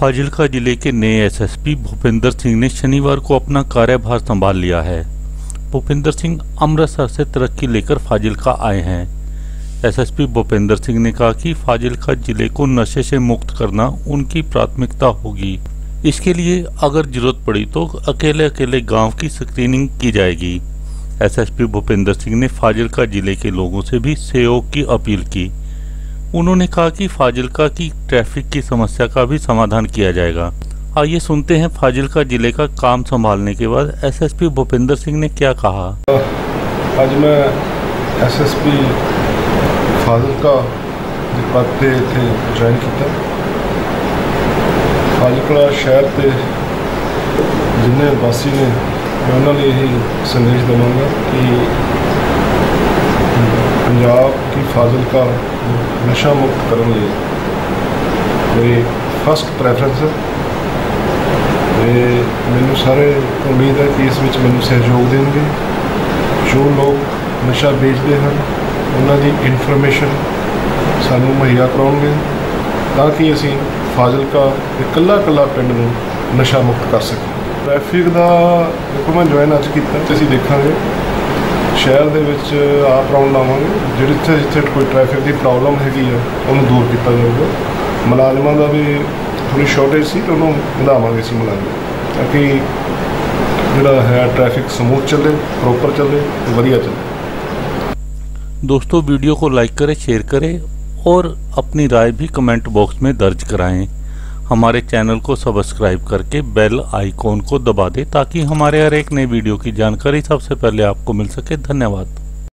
फाजिल्का जिले के नए एसएसपी भूपिंदर सिंह ने शनिवार को अपना कार्यभार संभाल लिया है। भूपिंदर सिंह अमृतसर से तरक्की लेकर फाजिल्का आए हैं। एसएसपी भूपिंदर सिंह ने कहा कि फाजिल्का जिले को नशे से मुक्त करना उनकी प्राथमिकता होगी। इसके लिए अगर जरूरत पड़ी तो अकेले अकेले गांव की स्क्रीनिंग की जाएगी। एसएसपी भूपिंदर सिंह ने फाजिल्का जिले के लोगों से भी सहयोग की अपील की। उन्होंने कहा कि फाजिल्का की ट्रैफिक की समस्या का भी समाधान किया जाएगा। आइए सुनते हैं फाजिल्का जिले का काम संभालने के बाद एसएसपी भूपिंदर सिंह ने क्या कहा। आज मैं एसएसपी फाजिल्का के पद पे इत्थे ज्वाइन किया। फाजिल्का शहर के जिन्ने वासी ने मैं उन्होंने यही संदेश दूँगा कि पंजाब की फाजिल्का नशा मुक्त करने मेरी फर्स्ट प्रेफरेंस है। मैनू सारे उम्मीद है कि इस विच मैनू सहयोग देंगे। जो लोग नशा बेचते हैं उन्होंने इन्फॉर्मेशन सानू मुहैया कराएंगे ताकि असी फाजिल्का के कला कला पिंड नू नशा मुक्त कर सकें। ट्रैफिक का देखो मैं ज्वाइन अज किया, असीं देखांगे शहर दे विच आप राउंड लावांगे, जिथे जिथे कोई ट्रैफिक की प्रॉब्लम हैगी है उन्होंने दूर किया जाएगा। मुलाजमान का भी थोड़ी शॉर्टेज सी तो उन्होंने बढ़ावांगे असीं मुलाजम ताकि जिहड़ा है ट्रैफिक स्मूथ चले, प्रॉपर चले, वधिया चले। दोस्तों वीडियो को लाइक करें, शेयर करें और अपनी राय भी कमेंट बॉक्स में दर्ज कराएं। हमारे चैनल को सब्सक्राइब करके बेल आइकॉन को दबा दें ताकि हमारे हर एक नए वीडियो की जानकारी सबसे पहले आपको मिल सके। धन्यवाद।